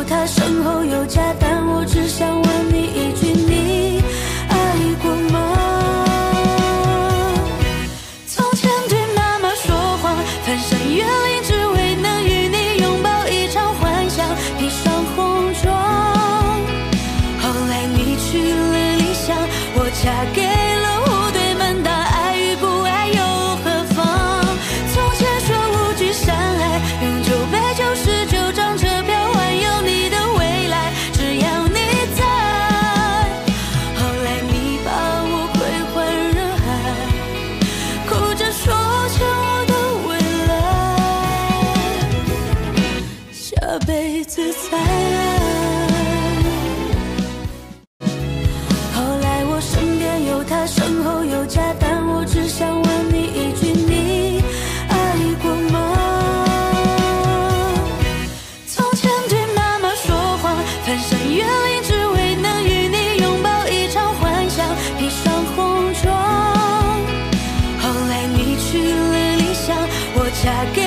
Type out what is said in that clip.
他，身后有家，但我只想问你一句，你爱过吗？从前对妈妈说谎，翻山越岭，只为能与你拥抱一场幻想，披上红妆。后来你去了理想，我嫁给了户对门当，爱与不爱又何妨？从前说无惧山海，用999张车票环游你的未来，只要你在。后来你把我归还人海，哭着说欠我的未来，下辈子再来。身边有他，身后有家，但我只想问你一句，你爱过吗？从前对妈妈说谎，翻山越岭，只为能与你拥抱一场幻想，披上红妆。后来你去了理想，我嫁给